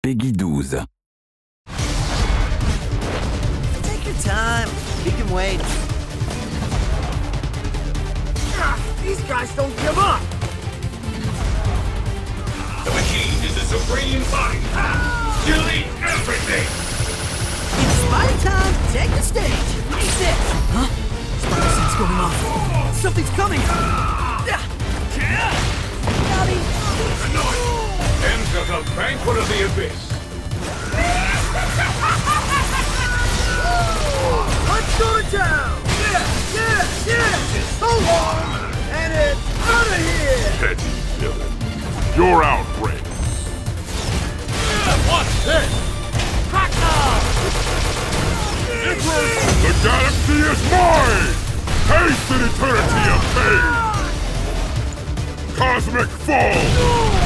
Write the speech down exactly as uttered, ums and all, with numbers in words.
Peggy douze. Take your time. We can wait. Ah, these guys don't give up! The machine is the supreme body. Delete everything! It's Spider time. Take the stage. Face it. Huh? Spider sense going off. Something's coming. Howdy. Enter the banquet of the abyss. Let's go to town! Yeah, yeah, yeah! Oh! And it's out of here! Petty villain. You're outraged. What's this? The galaxy is mine! Taste an eternity of pain! Cosmic Fall!